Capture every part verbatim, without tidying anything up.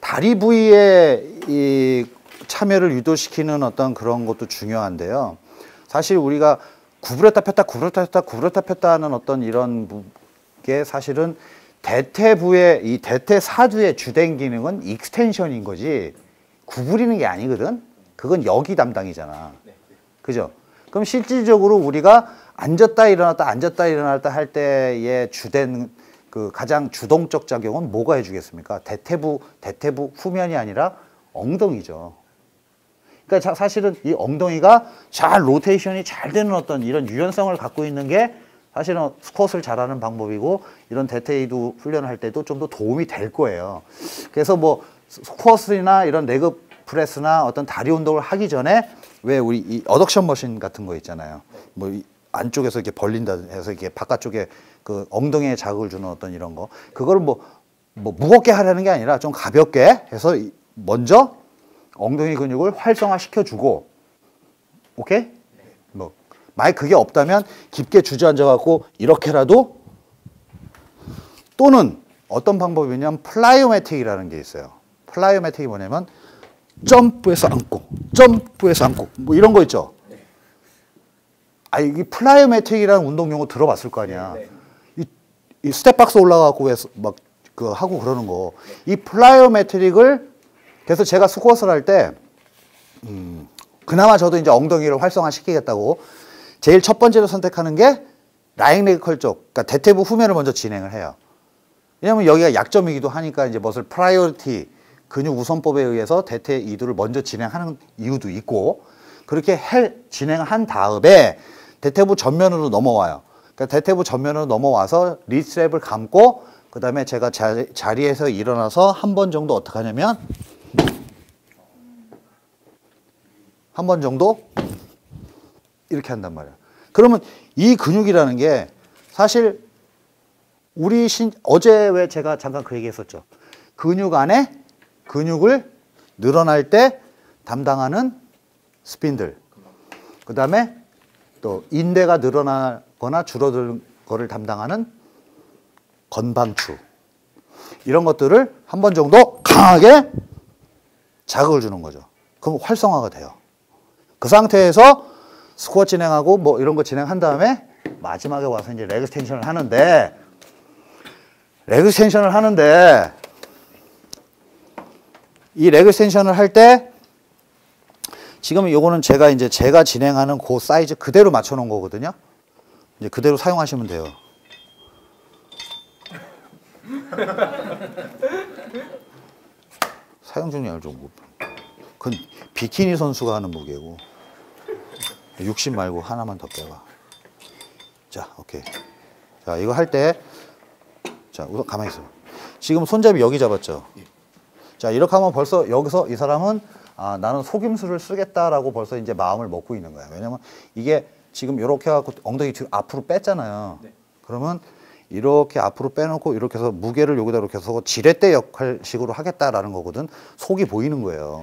다리 부위에 이 참여를 유도시키는 어떤 그런 것도 중요한데요. 사실 우리가 구부렸다 폈다 구부렸다 폈다 구부렸다 폈다 하는 어떤 이런 게 사실은 대퇴부의 이 대퇴사두의 주된 기능은 익스텐션인 거지 구부리는 게 아니거든. 그건 여기 담당이잖아. 그죠? 그럼 실질적으로 우리가 앉았다 일어났다 앉았다 일어났다 할 때의 주된 그 가장 주동적 작용은 뭐가 해주겠습니까? 대퇴부 대퇴부 후면이 아니라 엉덩이죠. 그러니까 사실은 이 엉덩이가 잘 로테이션이 잘 되는 어떤 이런 유연성을 갖고 있는 게 사실은 스쿼트를 잘하는 방법이고 이런 대퇴이두 훈련을 할 때도 좀 더 도움이 될 거예요. 그래서 뭐 스쿼트나 이런 레그 프레스나 어떤 다리 운동을 하기 전에 왜 우리 이 어덕션 머신 같은 거 있잖아요. 뭐 이 안쪽에서 이렇게 벌린다 해서 이렇게 바깥쪽에 그 엉덩이에 자극을 주는 어떤 이런 거. 그거를 뭐, 뭐 무겁게 하려는 게 아니라 좀 가볍게 해서 먼저 엉덩이 근육을 활성화시켜 주고, 오케이? 뭐 만약 그게 없다면 깊게 주저앉아 갖고 이렇게라도, 또는 어떤 방법이냐면 플라이오매틱이라는 게 있어요. 플라이오매틱이 뭐냐면 점프해서 앉고 점프해서 앉고 뭐 이런 거 있죠. 아, 이 플라이오매틱이라는 운동 용어 들어봤을 거 아니야. 이, 이 스텝박스 올라가고 막 그 하고 그러는 거. 이 플라이오매틱을, 그래서 제가 스쿼트를 할 때 음, 그나마 저도 이제 엉덩이를 활성화시키겠다고 제일 첫 번째로 선택하는 게 라잉 레그 컬 쪽, 그러니까 대퇴부 후면을 먼저 진행을 해요. 왜냐면 여기가 약점이기도 하니까 이제 무엇을 프라이오리티 근육 우선법에 의해서 대퇴 이두를 먼저 진행하는 이유도 있고, 그렇게 해, 진행한 다음에 대퇴부 전면으로 넘어와요. 그러니까 대퇴부 전면으로 넘어와서 리스트랩을 감고 그 다음에 제가 자, 자리에서 일어나서 한 번 정도 어떻게 하냐면 한 번 정도 이렇게 한단 말이야. 그러면 이 근육이라는 게 사실 우리 신, 어제 왜 제가 잠깐 그 얘기 했었죠. 근육 안에 근육을 늘어날 때 담당하는 스핀들, 그 다음에 또 인대가 늘어나거나 줄어드는 거를 담당하는 건방추, 이런 것들을 한 번 정도 강하게 자극을 주는 거죠. 그럼 활성화가 돼요. 그 상태에서 스쿼트 진행하고 뭐 이런 거 진행한 다음에 마지막에 와서 이제 레그 스텐션을 하는데, 레그 스텐션을 하는데 이 레그 스텐션을 할 때 지금 요거는 제가 이제 제가 진행하는 그 사이즈 그대로 맞춰 놓은 거거든요. 이제 그대로 사용하시면 돼요. 사용 중량을 좀, 그건 비키니 선수가 하는 무게고, 육십 말고 하나만 더 빼봐. 자, 오케이. 자, 이거 할 때, 자, 우선 가만히 있어. 지금 손잡이 여기 잡았죠? 자, 이렇게 하면 벌써 여기서 이 사람은 아, 나는 속임수를 쓰겠다라고 벌써 이제 마음을 먹고 있는 거야. 왜냐면 이게 지금 이렇게 해갖고 엉덩이 뒤로 앞으로 뺐잖아요. 네. 그러면 이렇게 앞으로 빼놓고 이렇게 해서 무게를 여기다 이렇게 해서 지렛대 역할식으로 하겠다라는 거거든. 속이 보이는 거예요.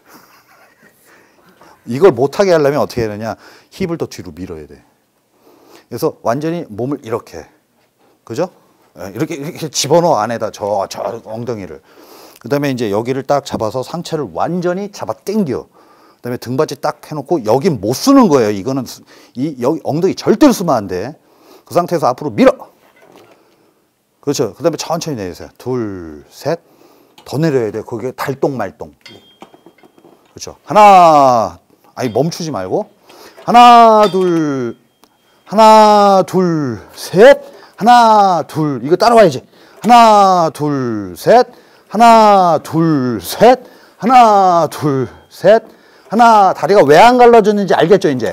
이걸 못하게 하려면 어떻게 해야 되냐. 힙을 더 뒤로 밀어야 돼. 그래서 완전히 몸을 이렇게, 그죠? 이렇게, 이렇게 집어넣어 안에다 저, 저 엉덩이를. 그 다음에 이제 여기를 딱 잡아서 상체를 완전히 잡아 당겨. 그 다음에 등받이 딱 해놓고 여긴 못 쓰는 거예요. 이거는 이 여기 엉덩이 절대로 쓰면 안 돼. 그 상태에서 앞으로 밀어. 그렇죠. 그 다음에 천천히 내리세요. 둘, 셋. 더 내려야 돼. 거기에 달동말동. 그렇죠. 하나, 아니 멈추지 말고. 하나, 둘, 하나, 둘, 셋. 하나, 둘. 이거 따라와야지. 하나, 둘, 셋. 하나, 둘, 셋. 하나, 둘, 셋. 하나. 다리가 왜 안 갈라졌는지 알겠죠, 이제?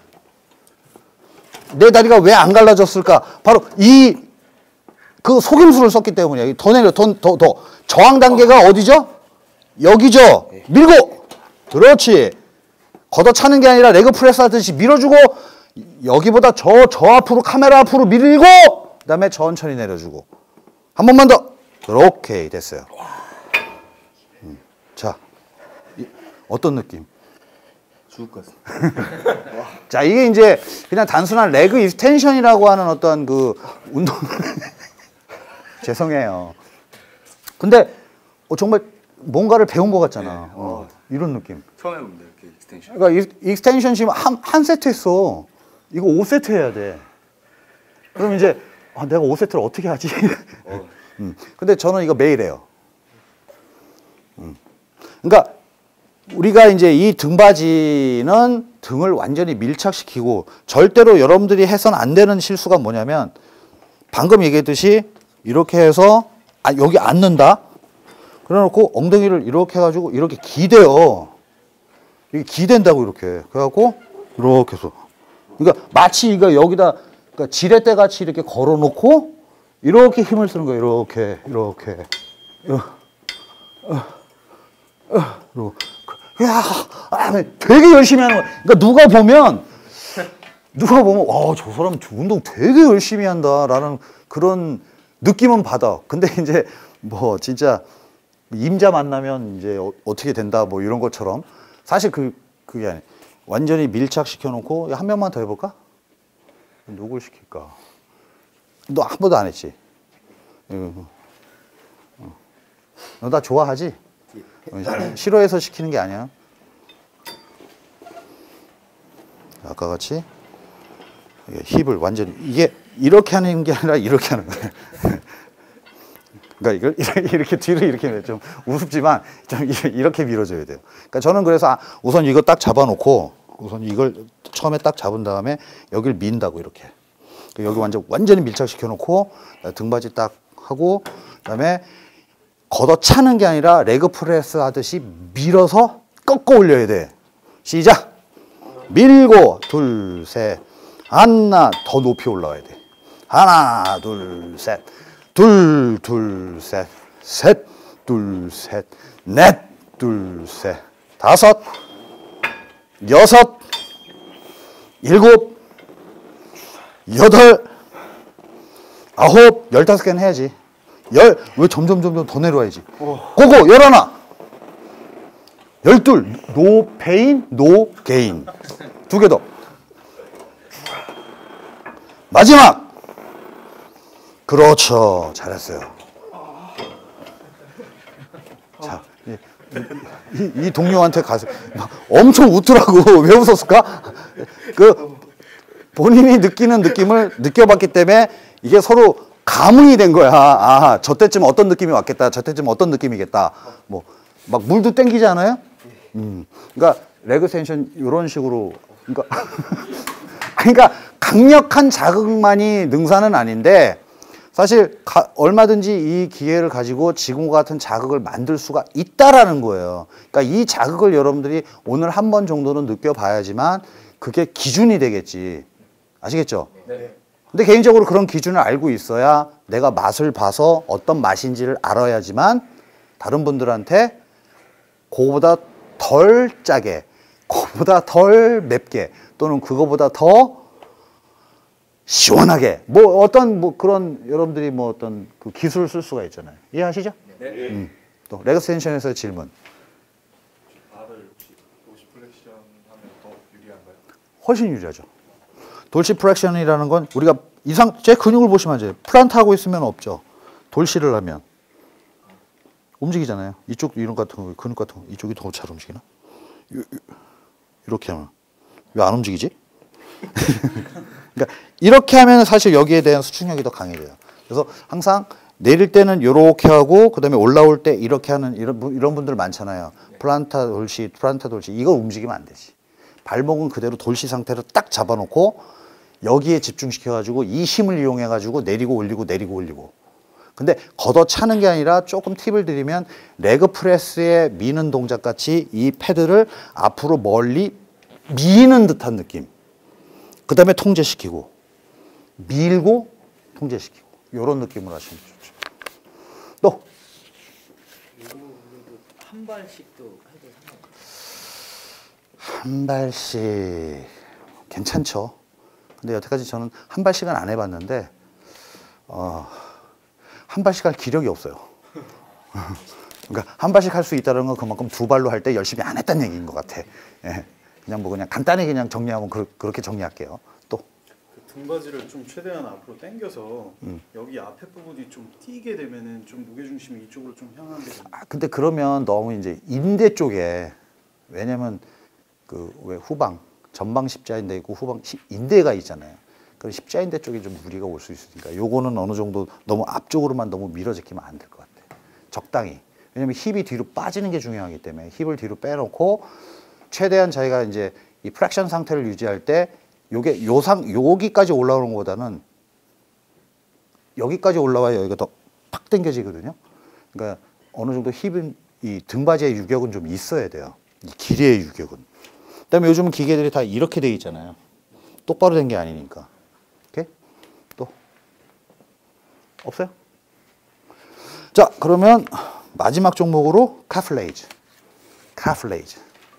내 다리가 왜 안 갈라졌을까? 바로 이, 그 속임수를 썼기 때문이에요. 더 내려, 더, 더, 더. 저항 단계가 어디죠? 여기죠? 밀고! 그렇지. 걷어차는 게 아니라 레그 프레스 하듯이 밀어주고, 여기보다 저, 저 앞으로, 카메라 앞으로 밀고, 그 다음에 천천히 내려주고. 한 번만 더. 오케이, 됐어요. 음. 자, 이, 어떤 느낌? 죽을 것 같습니다. 자, 이게 이제 그냥 단순한 레그 익스텐션이라고 하는 어떤 그 운동. 죄송해요. 근데 어, 정말 뭔가를 배운 것 같잖아. 네. 어, 이런 느낌. 처음 해봅니다 이렇게 익스텐션. 그러니까 이- 익스텐션 지금 한, 한 세트 했어. 이거 오 세트 해야 돼. 그럼 이제 아, 내가 오 세트를 어떻게 하지? 어. 음. 근데 저는 이거 매일 해요. 음. 그러니까 우리가 이제 이 등받이는 등을 완전히 밀착시키고 절대로 여러분들이 해서는 안 되는 실수가 뭐냐면 방금 얘기했듯이 이렇게 해서 아, 여기 앉는다. 그래놓고 엉덩이를 이렇게 해가지고 이렇게 기대요. 이게 기댄다고 이렇게. 그래갖고 이렇게 해서. 그러니까 마치 이거 여기다 그러니까 지렛대 같이 이렇게 걸어놓고 이렇게 힘을 쓰는 거예요. 이렇게 이렇게. 어, 어, 어, 이러고. 야, 아, 되게 열심히 하는 거야. 그러니까 누가 보면 누가 보면 와, 저 사람 운동 되게 열심히 한다라는 그런 느낌은 받아. 근데 이제 뭐 진짜 임자 만나면 이제 어, 어떻게 된다 뭐 이런 것처럼 사실 그 그게 아니 완전히 밀착시켜 놓고 한 명만 더 해볼까? 누굴 시킬까? 너 한 번도 안 했지? 너 나 좋아하지? 싫어해서 시키는 게 아니야. 아까 같이 힙을 완전히 이게 이렇게 하는 게 아니라 이렇게 하는 거예요. 그러니까 이걸 이렇게 뒤로 이렇게 좀 우습지만 좀 이렇게 밀어줘야 돼요. 그러니까 저는 그래서 우선 이거 딱 잡아놓고 우선 이걸 처음에 딱 잡은 다음에 여기를 민다고 이렇게 여기 완전 완전히 밀착시켜 놓고 등받이 딱 하고 그다음에 걷어 차는 게 아니라 레그 프레스 하듯이 밀어서 꺾어 올려야 돼. 시작. 밀고 둘, 셋, 하나 더 높이 올라와야 돼. 하나, 둘, 셋, 둘, 둘, 셋, 셋, 둘, 셋, 넷, 둘, 셋, 다섯, 여섯, 일곱, 여덟, 아홉, 열다섯 개는 해야지. 열, 왜 점점 점점 더 내려와야지. 고고, 열하나. 열둘, 노 페인, 노 게인. 두 개 더. 마지막. 그렇죠. 잘했어요. 자, 이, 이, 이 동료한테 가서 엄청 웃더라고. 왜 웃었을까? 그 본인이 느끼는 느낌을 느껴봤기 때문에 이게 서로 감흥이 된 거야. 아, 저 때쯤 어떤 느낌이 왔겠다. 저 때쯤 어떤 느낌이겠다. 뭐 막 물도 땡기지 않아요? 음. 그러니까 레그 텐션 이런 식으로 그러니까 그러니까 강력한 자극만이 능사는 아닌데 사실 가, 얼마든지 이 기회를 가지고 지금과 같은 자극을 만들 수가 있다라는 거예요. 그러니까 이 자극을 여러분들이 오늘 한 번 정도는 느껴봐야지만 그게 기준이 되겠지. 아시겠죠? 네. 근데 개인적으로 그런 기준을 알고 있어야 내가 맛을 봐서 어떤 맛인지를 알아야지만 다른 분들한테 그거보다 덜 짜게, 그거보다 덜 맵게 또는 그거보다 더 시원하게 뭐 어떤 뭐 그런 여러분들이 뭐 어떤 그 기술을 쓸 수가 있잖아요. 이해하시죠? 네. 음. 또 레그스텐션에서의 질문. 발을 혹시 도시 플렉션 하면 더 유리한가요? 훨씬 유리하죠. 돌시 프랙션이라는 건 우리가 이상 제 근육을 보시면 이제 플란트 하고 있으면 없죠. 돌시를 하면 움직이잖아요. 이쪽 이런 같은 거 근육 같은 거 이쪽이 더 잘 움직이나? 이렇게 하면 왜 안 움직이지? 그러니까 이렇게 하면 사실 여기에 대한 수축력이 더 강해져요. 그래서 항상 내릴 때는 이렇게 하고 그다음에 올라올 때 이렇게 하는 이런 이런 분들 많잖아요. 플란타 돌시, 플란타 돌시 이거 움직이면 안 되지. 발목은 그대로 돌시 상태로 딱 잡아놓고 여기에 집중시켜가지고 이 힘을 이용해가지고 내리고 올리고 내리고 올리고. 근데 걷어 차는 게 아니라 조금 팁을 드리면 레그 프레스에 미는 동작 같이 이 패드를 앞으로 멀리 미는 듯한 느낌. 그 다음에 통제시키고 밀고 통제시키고 이런 느낌으로 하시면 좋죠. 또 한 발씩도 해도 상관없어요. 한 발씩 괜찮죠. 근데 여태까지 저는 한 발씩은 안 해봤는데 어, 한 발씩 할 기력이 없어요. 그러니까 한 발씩 할 수 있다는 건 그만큼 두 발로 할 때 열심히 안 했다는 얘기인 것 같아. 예. 그냥 뭐 그냥 간단히 그냥 정리하면 그, 그렇게 정리할게요. 또 그 등받이를 좀 최대한 앞으로 당겨서 음. 여기 앞에 부분이 좀 띄게 되면은 좀 무게 중심이 이쪽으로 좀 향하게 됩니다. 아, 근데 그러면 너무 이제 인대 쪽에 왜냐면 그 왜 후방 전방 십자인대 있고 후방 시- 인대가 있잖아요. 그럼 십자인대 쪽에 좀 무리가 올 수 있으니까 요거는 어느 정도 너무 앞쪽으로만 너무 밀어제끼면 안 될 것 같아요. 적당히. 왜냐면 힙이 뒤로 빠지는 게 중요하기 때문에 힙을 뒤로 빼놓고 최대한 자기가 이제 이 프랙션 상태를 유지할 때 요게 요상 여기까지 올라오는 것보다는 여기까지 올라와야 여기가 더 팍 당겨지거든요. 그러니까 어느 정도 힙은 이 등받이의 유격은 좀 있어야 돼요. 이 길이의 유격은. 그다음에 요즘 기계들이 다 이렇게 돼 있잖아요. 똑바로 된 게 아니니까. 오케이? 또 없어요? 자, 그러면 마지막 종목으로 카플레이즈. 카플레이즈.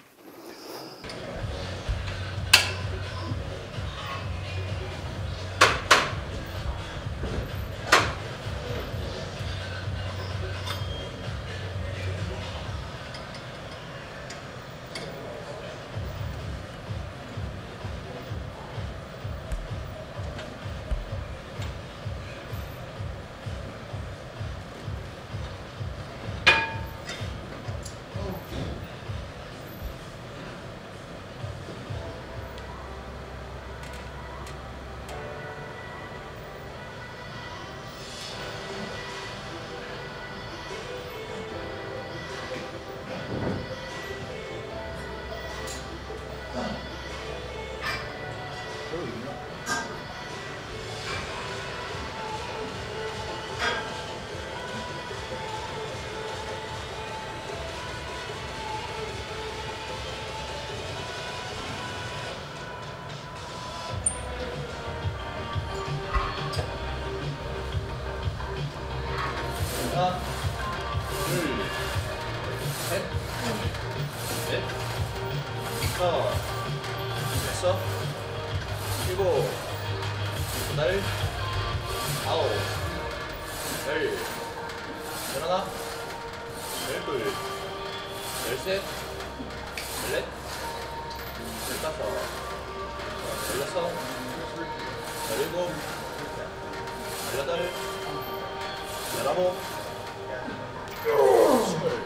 하나, 둘, 셋, 넷, 다섯, 여섯, 일곱, 여덟, 아홉, 열, 열하나, 열둘, 열셋, 열넷, 열다섯, 열여섯, 열일곱, 열여덟, 열아홉, 스물.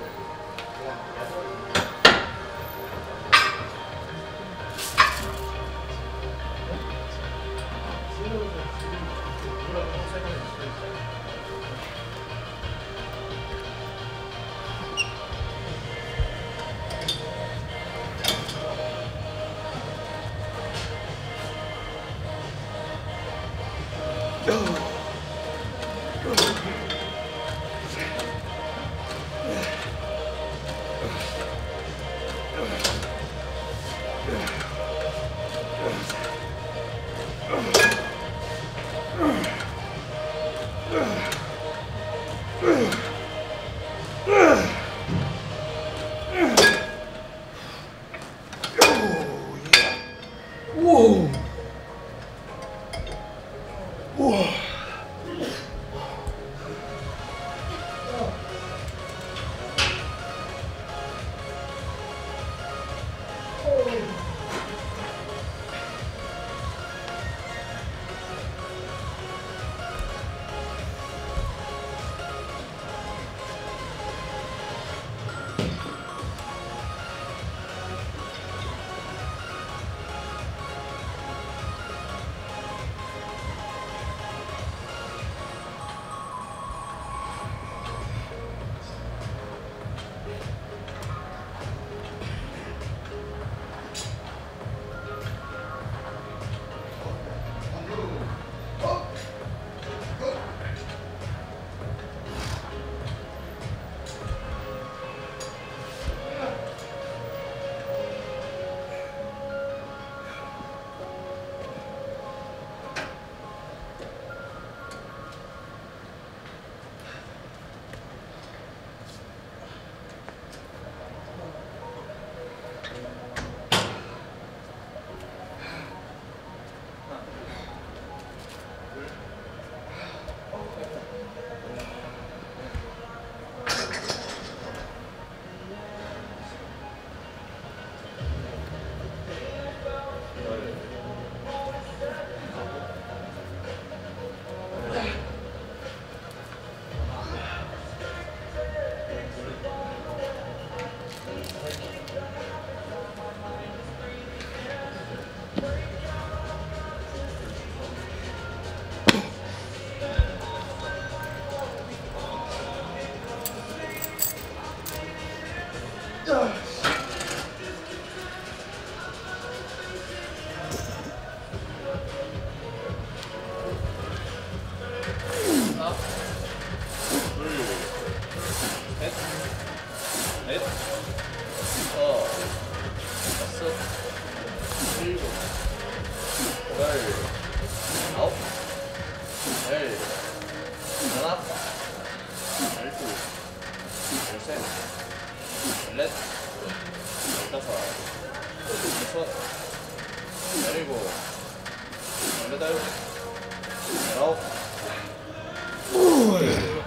열넷, 열다섯, 열여섯, 열일곱, 열여덟, 열아홉, 열.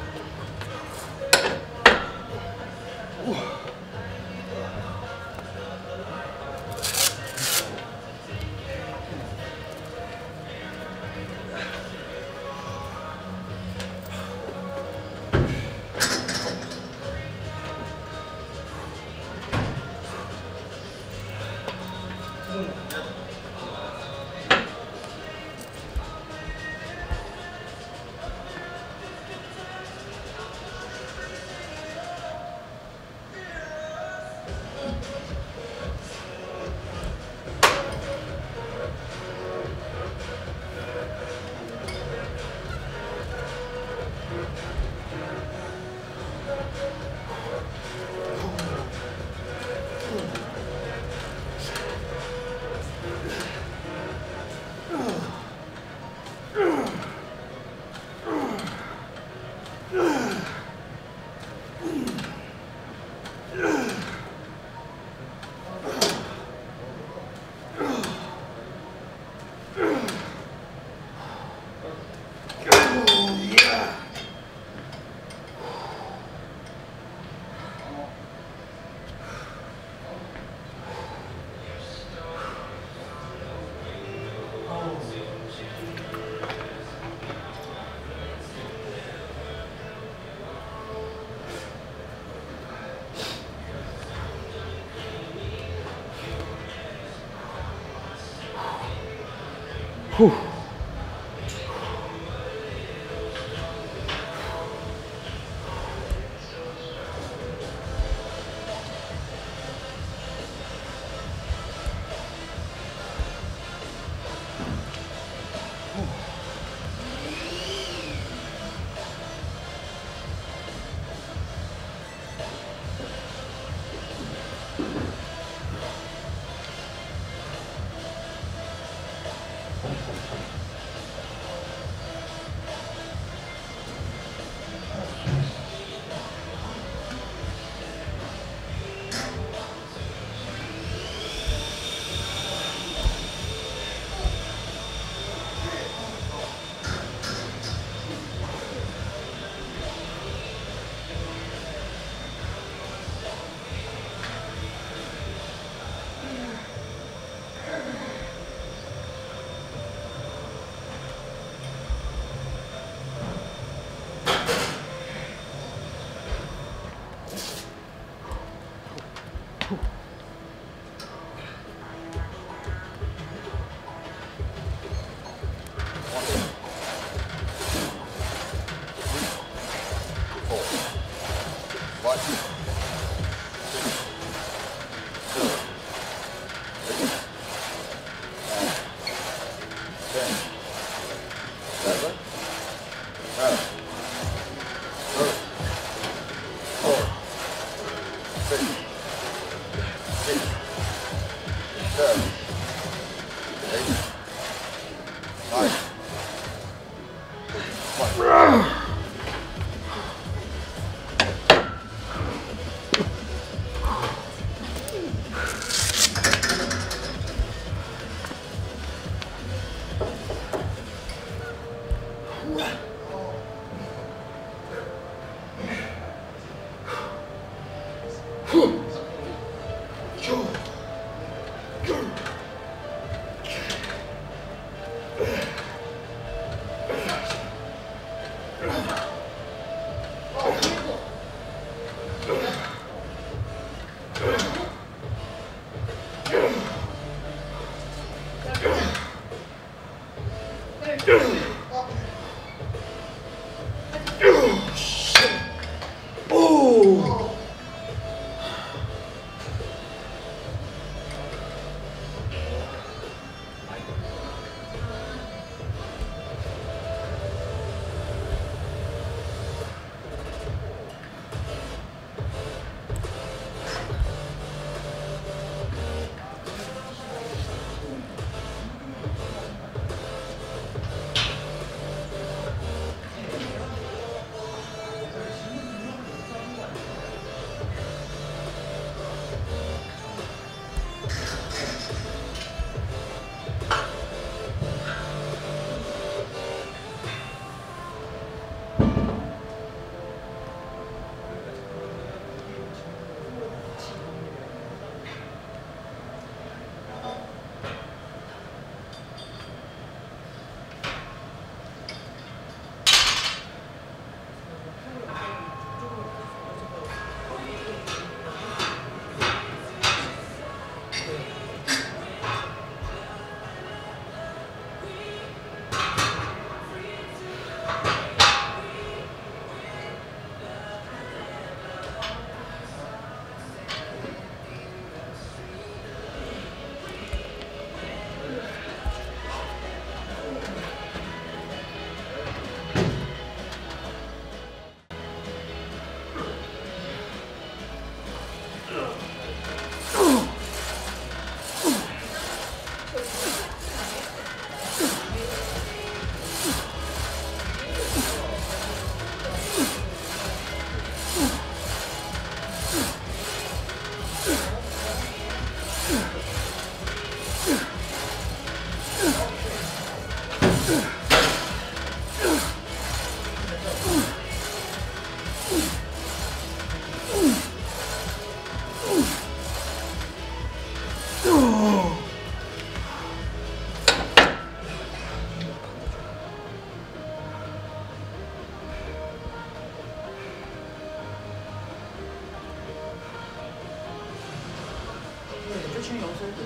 스트레칭이 여기서 해도 돼.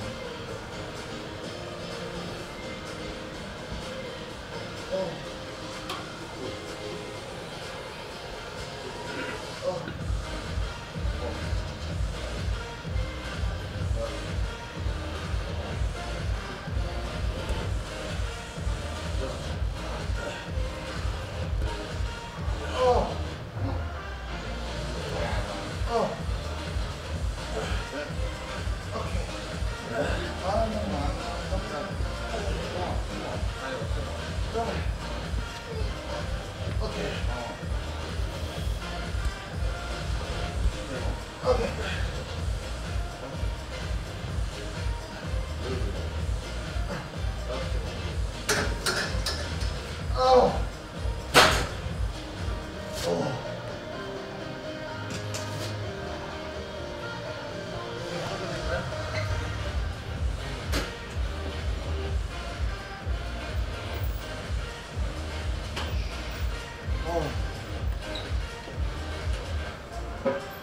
어.